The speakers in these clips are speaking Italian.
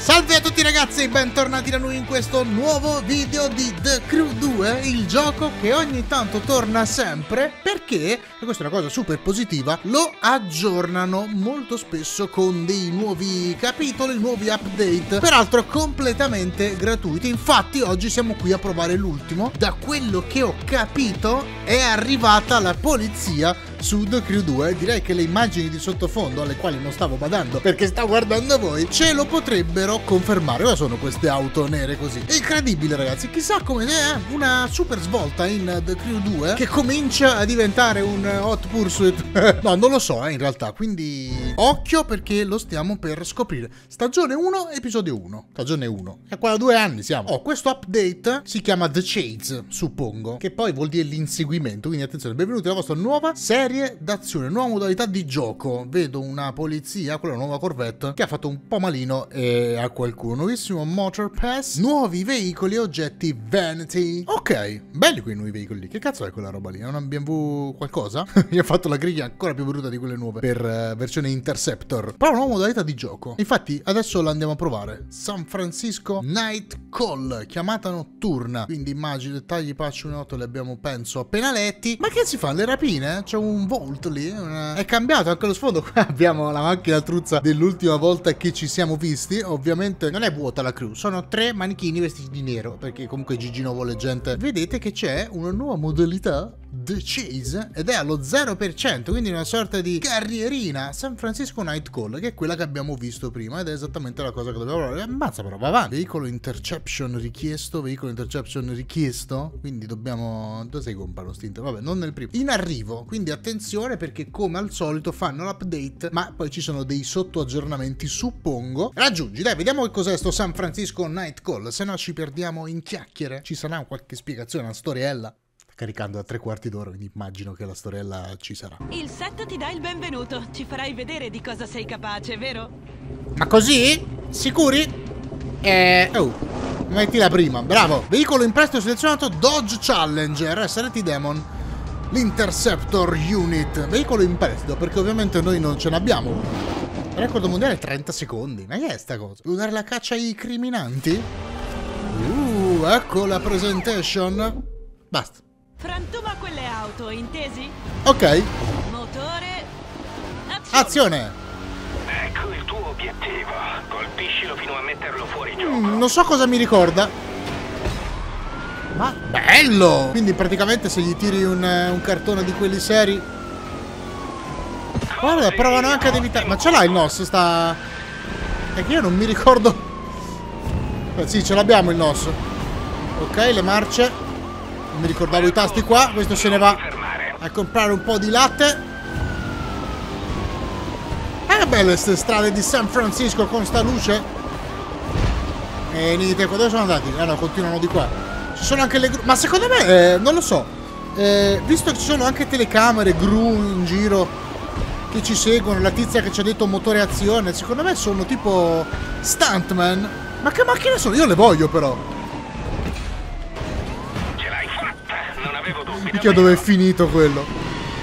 Salve a tutti ragazzi, bentornati da noi in questo nuovo video di The Crew 2, il gioco che ogni tanto torna sempre perché, e questa è una cosa super positiva, lo aggiornano molto spesso con dei nuovi capitoli, nuovi update, peraltro completamente gratuiti. Infatti oggi siamo qui a provare l'ultimo. Da quello che ho capito è arrivata la polizia su The Crew 2. Direi che le immagini di sottofondo, alle quali non stavo badando perché stavo guardando voi, ce lo potrebbero confermare. Ora sono queste auto nere così. Incredibile ragazzi, chissà come è una super svolta in The Crew 2 che comincia a diventare un Hot Pursuit. No, non lo so in realtà, quindi occhio perché lo stiamo per scoprire. Stagione 1, episodio 1. Stagione 1. E qua da 2 anni siamo. Oh, questo update si chiama The Chase, suppongo, che poi vuol dire l'inseguimento. Quindi attenzione, benvenuti alla vostra nuova serie d'azione, nuova modalità di gioco. Vedo una polizia, quella nuova Corvette, che ha fatto un po' malino a qualcuno. Nuovissimo Motor Pass, nuovi veicoli e oggetti Vanity. Ok, belli quei nuovi veicoli lì. Che cazzo è quella roba lì? È una BMW qualcosa? Mi ha fatto la griglia ancora più brutta di quelle nuove per versione Interceptor. Però una nuova modalità di gioco. Infatti adesso la andiamo a provare. San Francisco Night Call, chiamata notturna. Quindi immagini, dettagli, patch 1.8 li abbiamo penso appena letti. Ma che si fa? Le rapine? C'è un Volt lì, è cambiato anche lo sfondo. Qua abbiamo la macchina truzza dell'ultima volta che ci siamo visti. Ovviamente non è vuota la crew, sono 3 manichini vestiti di nero, perché comunque Gigino vuole gente. Vedete che c'è una nuova modalità The Chase ed è allo 0%, quindi una sorta di carrierina. San Francisco Night Call, che è quella che abbiamo visto prima ed è esattamente la cosa che dobbiamo provare. Ammazza però, va avanti. Veicolo interception richiesto, veicolo interception richiesto, quindi dobbiamo... dove si comprano stinte? Vabbè, non nel primo. In arrivo, quindi attenzione perché come al solito fanno l'update, ma poi ci sono dei sottoaggiornamenti, suppongo. Raggiungi, dai, vediamo che cos'è sto San Francisco Night Call, se no ci perdiamo in chiacchiere. Ci sarà qualche spiegazione, una storiella? Caricando a 3/4 d'ora, quindi immagino che la storiella ci sarà. Il set ti dà il benvenuto, ci farai vedere di cosa sei capace, vero? Ma così? Sicuri? Oh, mettila prima, bravo. Veicolo in prestito selezionato Dodge Challenger SRT Demon, l'Interceptor Unit. Veicolo in prestito perché ovviamente noi non ce n'abbiamo uno. Record mondiale 30 secondi, ma che è sta cosa? Devo dare la caccia ai criminanti? Ecco la presentation. Basta. Frantuma quelle auto, intesi? Ok. Motore... Azione! Ecco il tuo obiettivo. Colpiscilo fino a metterlo fuori gioco. Non so cosa mi ricorda. Ma bello! Quindi praticamente se gli tiri un cartone di quelli seri... Guarda, provano anche ad evitare... Ma ce l'ha il NOS, sta... È che io non mi ricordo... Sì, ce l'abbiamo il NOS. Ok, le marce. Non mi ricordavo i tasti qua. Questo se ne va a comprare un po' di latte. Belle queste strade di San Francisco con sta luce. E niente, dove sono andati? No, continuano di qua. Ci sono anche le gru... Ma secondo me, non lo so, visto che ci sono anche telecamere, gru in giro che ci seguono, la tizia che ci ha detto motore azione, secondo me sono tipo stuntman. Ma che macchine sono? Io le voglio però. Ce l'hai fatta, non avevo dubbi. Mica dove è finito quello.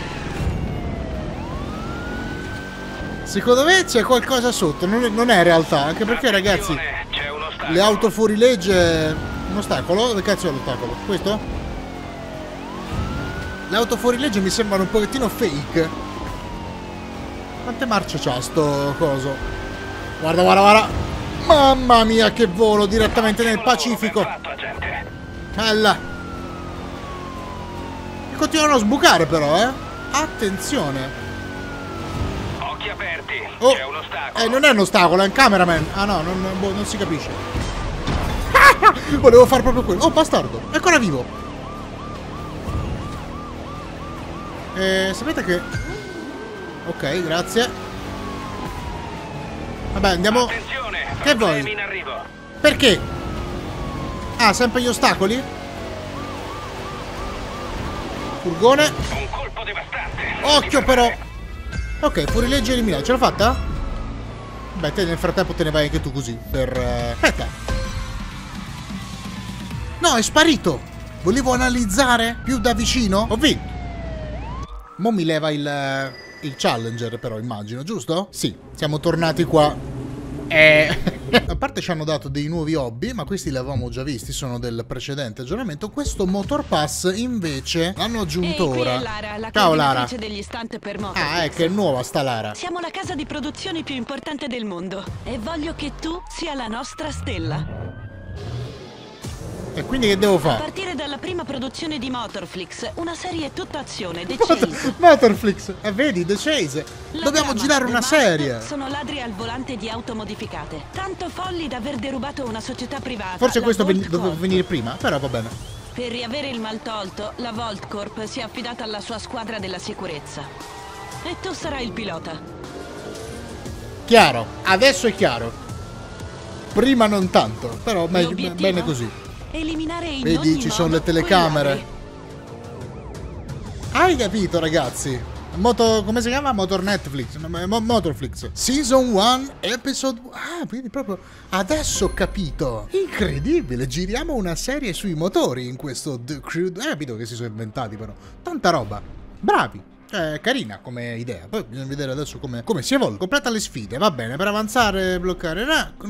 Secondo me c'è qualcosa sotto, non è realtà, anche perché ragazzi, c'è un ostacolo. le auto fuori legge... Un ostacolo? Dove cazzo è l'ostacolo? Questo? Le auto fuori legge mi sembrano un pochettino fake. Quante marce c'ha sto coso? Guarda, guarda, guarda. Mamma mia che volo direttamente nel Pacifico. Bella. E continuano a sbucare però, Attenzione. Occhi aperti, Oh, c'è un ostacolo. non è un ostacolo, è un cameraman. Ah no, non si capisce. Volevo fare proprio quello. Oh, bastardo, è ancora vivo. Sapete che... Ok, grazie. Vabbè, andiamo... Attenzione, Che vuoi? problemi in arrivo. Perché? Ah, sempre gli ostacoli? Furgone. Un colpo devastante. Occhio però. Ok, fuorilegge eliminato. Ce l'ha fatta? Beh, te nel frattempo te ne vai anche tu così. Per... Aspetta. No, è sparito. Volevo analizzare più da vicino. Ho vinto. Mo mi leva il Challenger però, immagino, giusto? Sì, siamo tornati qua. A parte ci hanno dato dei nuovi hobby, ma questi li avevamo già visti, sono del precedente aggiornamento. Questo Motor Pass invece l'hanno aggiunto Qui ora. è Lara, la Ciao Lara. coordinatrice degli stunt per Motorfix. Ah, che è nuova sta Lara. Siamo la casa di produzioni più importante del mondo e voglio che tu sia la nostra stella. E quindi che devo A fare? partire dalla prima produzione di Motorflix, una serie tutta azione, The Chase. Motorflix, vedi, The Chase. La Dobbiamo trama, girare The una Must, serie. Sono ladri al volante di auto modificate. Tanto folli da aver derubato una società privata. Forse la questo Volt doveva Corp. venire prima, però va bene. Per riavere il mal tolto, la Volt Corp si è affidata alla sua squadra della sicurezza. E tu sarai il pilota. Chiaro, adesso è chiaro. Prima non tanto, però L'obiettivo? bene così. Eliminare in Vedi, ogni ci sono modo le telecamere. quei Hai capito, ragazzi? Come si chiama? Motor Netflix. Motorflix. Season 1, episode. Ah, quindi proprio adesso ho capito. Incredibile. Giriamo una serie sui motori in questo The Crew. Hai capito che si sono inventati, però. Tanta roba. Bravi. Carina come idea. Poi bisogna vedere adesso come si evolve. Completa le sfide. Va bene. Per avanzare, bloccare.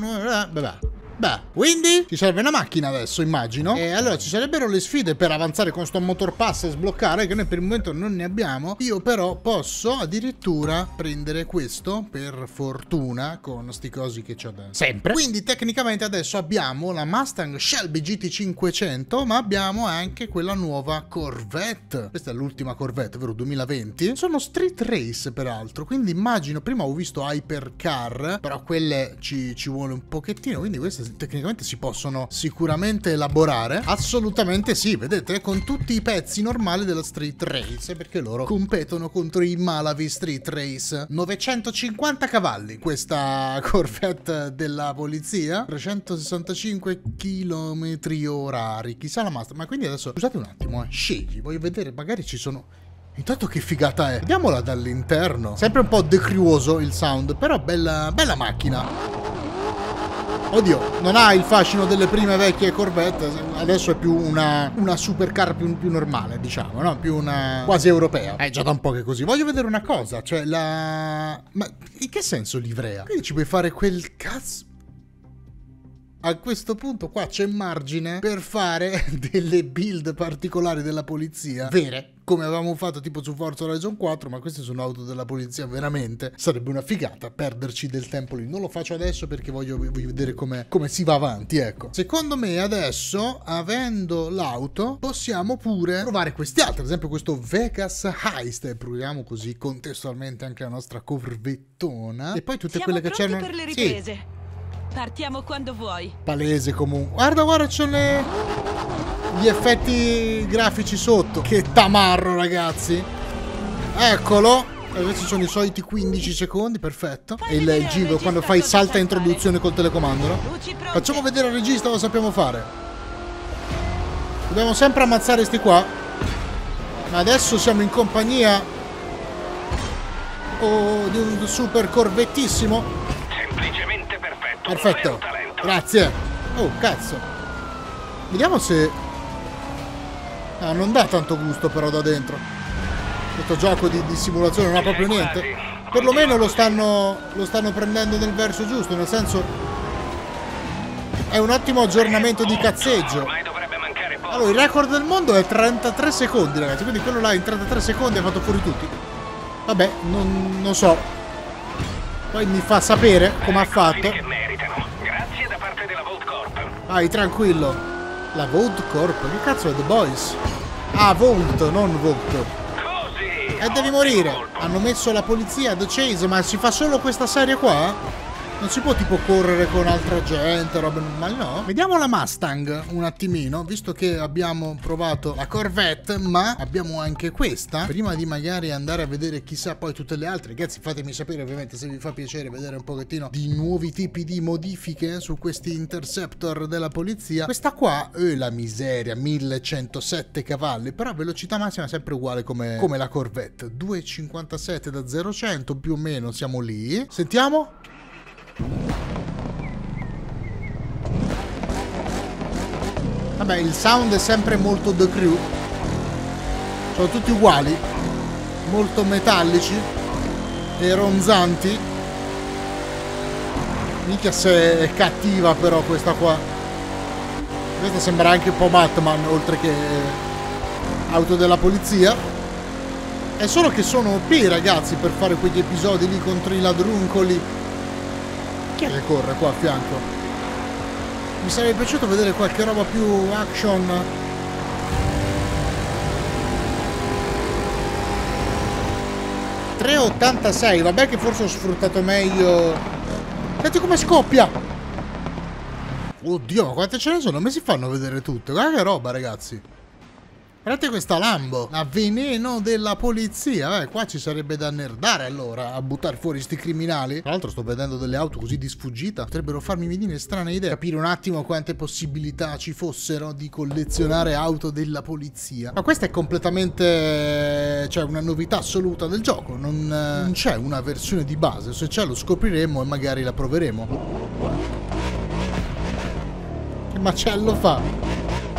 Beh, quindi ci serve una macchina adesso, immagino. E allora ci sarebbero le sfide per avanzare con sto motor pass e sbloccare, che noi per il momento non ne abbiamo. Io però posso addirittura prendere questo, per fortuna, con sti cosi che c'ho da sempre. Quindi tecnicamente adesso abbiamo la Mustang Shelby GT500, ma abbiamo anche quella nuova Corvette. Questa è l'ultima Corvette, vero? 2020. Sono street race peraltro, quindi immagino, prima ho visto hypercar, però quelle ci vuole un pochettino, quindi queste tecnicamente si possono sicuramente elaborare. Assolutamente sì, vedete, con tutti i pezzi normali della street race, perché loro competono contro i Malavi street race. 950 cavalli questa Corvette della polizia, 365 km orari, chissà la Master. Ma quindi adesso scusate un attimo, scegli, voglio vedere, magari ci sono. Intanto che figata è, vediamola dall'interno. Sempre un po' decruoso il sound, però bella macchina. Oddio, non ha il fascino delle prime vecchie Corvette, adesso è più una supercar più normale, diciamo, no? Più una quasi europea. È già da un po' che è così. Voglio vedere una cosa, cioè ma in che senso livrea? Quindi ci puoi fare quel cazzo. A questo punto qua c'è margine per fare delle build particolari della polizia vere, come avevamo fatto tipo su Forza Horizon 4, ma queste sono auto della polizia veramente. Sarebbe una figata perderci del tempo lì. Non lo faccio adesso perché voglio vedere come si va avanti, ecco. Secondo me adesso, avendo l'auto, possiamo pure provare questi altri, ad esempio questo Vegas Heist, e proviamo così contestualmente anche la nostra corvettona. E poi tutte quelle che c'erano. Per le riprese. Sì. Partiamo quando vuoi. Palese comunque. Guarda, c'ho gli effetti grafici sotto. Che tamarro, ragazzi. Eccolo. Adesso sono i soliti 15 secondi, perfetto. E il giro quando fai salta introduzione col telecomando, no? Facciamo vedere al regista cosa sappiamo fare. Dobbiamo sempre ammazzare sti qua. Ma adesso siamo in compagnia di un super corvettissimo. Perfetto, grazie. Oh, cazzo. Vediamo se. No, non dà tanto gusto però da dentro. Questo gioco di simulazione non ha proprio niente. Perlomeno lo stanno prendendo nel verso giusto, nel senso. È un ottimo aggiornamento di cazzeggio. Allora, il record del mondo è 33 secondi, ragazzi. Quindi quello là in 33 secondi ha fatto fuori tutti. Vabbè, non so. Poi mi fa sapere come ha fatto. Vai, tranquillo. La Volt Corp? Che cazzo è The Boys? Ah, Volt, non Volt. E devi morire. Hanno messo la polizia, The Chase, ma si fa solo questa serie qua? Non si può tipo correre con altra gente, roba normale, no? Vediamo la Mustang un attimino, visto che abbiamo provato la Corvette, ma abbiamo anche questa. Prima di magari andare a vedere chissà poi tutte le altre, ragazzi, fatemi sapere ovviamente se vi fa piacere vedere un pochettino di nuovi tipi di modifiche su questi Interceptor della polizia. Questa qua, la miseria, 1107 cavalli, però velocità massima è sempre uguale come la Corvette. 2,57 da 0 a 100, più o meno siamo lì. Sentiamo? Vabbè, il sound è sempre molto The Crew. Sono tutti uguali, molto metallici e ronzanti. Minchia se è cattiva però questa qua. Questa sembra anche un po' Batman, oltre che auto della polizia. È solo che sono OP, ragazzi, per fare quegli episodi lì contro i ladruncoli. Chi è che corre qua a fianco? Mi sarebbe piaciuto vedere qualche roba più action. 3,86, vabbè che forse ho sfruttato meglio. Senti come scoppia! Oddio, ma quante ce ne sono? Non mi si fanno vedere tutte. Guarda che roba, ragazzi. Guardate questa Lambo, a veneno della polizia. Qua ci sarebbe da nerdare allora a buttare fuori sti criminali. Tra l'altro sto vedendo delle auto così di sfuggita, potrebbero farmi venire strane idee. Capire un attimo quante possibilità ci fossero di collezionare auto della polizia. Ma questa è completamente, cioè, una novità assoluta del gioco. Non c'è una versione di base. Se c'è lo scopriremo e magari la proveremo. Che macello fa?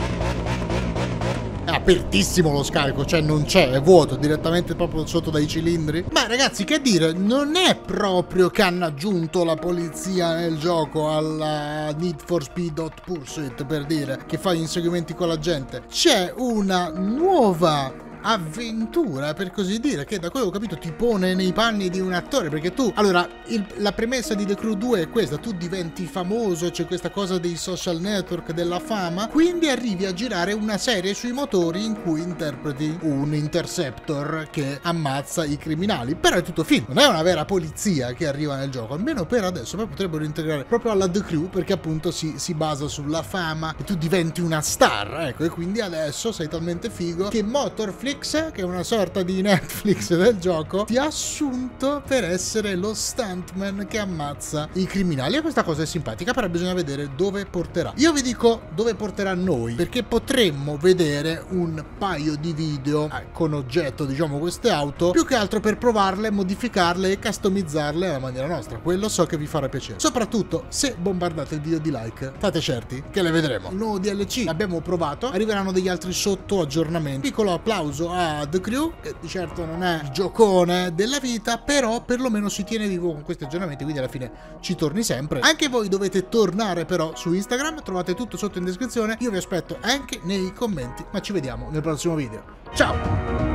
È apertissimo lo scarico, cioè non c'è, è vuoto, direttamente proprio sotto dai cilindri. Ma ragazzi, che dire, non è proprio che hanno aggiunto la polizia nel gioco alla Need for Speed Hot Pursuit, per dire, che fa gli inseguimenti con la gente. C'è una nuova avventura, per così dire, che da quello che ho capito ti pone nei panni di un attore, perché tu, allora, la premessa di The Crew 2 è questa: tu diventi famoso, c'è questa cosa dei social network, della fama, quindi arrivi a girare una serie sui motori in cui interpreti un interceptor che ammazza i criminali. Però è tutto finto, non è una vera polizia che arriva nel gioco, almeno per adesso. Poi potrebbero integrare proprio alla The Crew, perché appunto si basa sulla fama e tu diventi una star, ecco, e quindi adesso sei talmente figo che Motorflix, che è una sorta di Netflix del gioco, ti ha assunto per essere lo stuntman che ammazza i criminali. E questa cosa è simpatica, però bisogna vedere dove porterà. Io vi dico dove porterà noi, perché potremmo vedere un paio di video con oggetto, diciamo, queste auto, più che altro per provarle, modificarle e customizzarle alla maniera nostra. Quello so che vi farà piacere, soprattutto se bombardate il video di like. State certi che le vedremo. Il nuovo DLC l'abbiamo provato, arriveranno degli altri sotto aggiornamenti. Piccolo applauso a The Crew, che di certo non è il giocone della vita, però perlomeno si tiene vivo con questi aggiornamenti, quindi alla fine ci torni sempre. Anche voi dovete tornare però su Instagram, trovate tutto sotto in descrizione. Io vi aspetto anche nei commenti, ma ci vediamo nel prossimo video. Ciao!